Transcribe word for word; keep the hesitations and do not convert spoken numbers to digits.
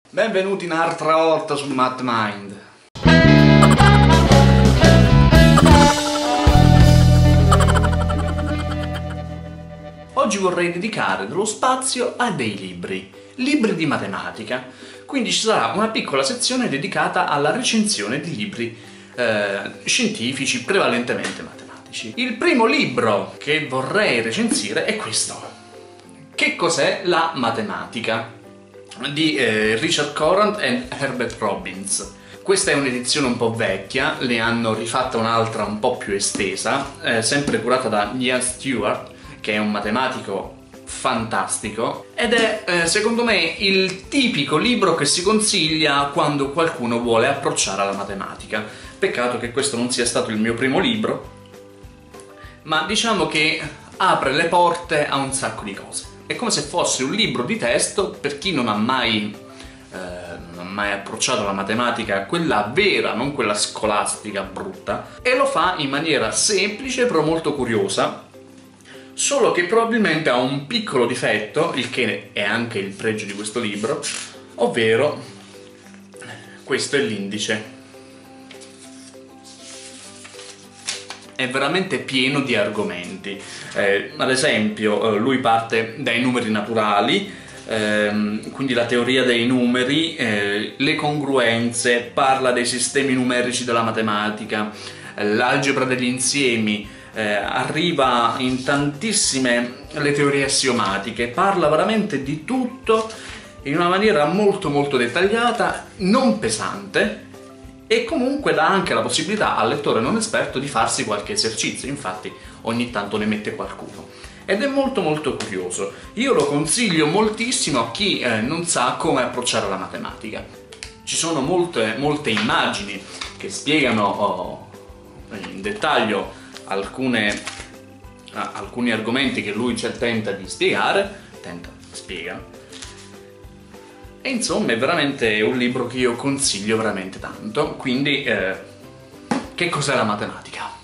Benvenuti un'altra volta su MathMind. Oggi vorrei dedicare dello spazio a dei libri, libri di matematica. Quindi ci sarà una piccola sezione dedicata alla recensione di libri eh, scientifici, prevalentemente matematici. Il primo libro che vorrei recensire è questo. Che cos'è la matematica? Di eh, Richard Courant e Herbert Robbins. Questa è un'edizione un po' vecchia, ne hanno rifatta un'altra un po' più estesa, eh, sempre curata da Ian Stewart, che è un matematico fantastico, ed è eh, secondo me il tipico libro che si consiglia quando qualcuno vuole approcciare alla matematica. Peccato che questo non sia stato il mio primo libro, ma diciamo che apre le porte a un sacco di cose. È come se fosse un libro di testo per chi non ha mai, eh, non ha mai approcciato la matematica, quella vera, non quella scolastica brutta, e lo fa in maniera semplice però molto curiosa, solo che probabilmente ha un piccolo difetto, il che è anche il pregio di questo libro, ovvero questo è l'indice. È veramente pieno di argomenti. Eh, ad esempio, eh, lui parte dai numeri naturali, ehm, quindi la teoria dei numeri, eh, le congruenze, parla dei sistemi numerici della matematica, eh, l'algebra degli insiemi, eh, arriva in tantissime le teorie assiomatiche, parla veramente di tutto in una maniera molto molto dettagliata, non pesante, e comunque dà anche la possibilità al lettore non esperto di farsi qualche esercizio, infatti ogni tanto ne mette qualcuno. Ed è molto molto curioso. Io lo consiglio moltissimo a chi eh, non sa come approcciare la matematica. Ci sono molte, molte immagini che spiegano oh, in dettaglio alcune, eh, alcuni argomenti che lui cioè, tenta di spiegare, tenta, spiega. E insomma è veramente un libro che io consiglio veramente tanto, quindi eh, che cos'è la matematica?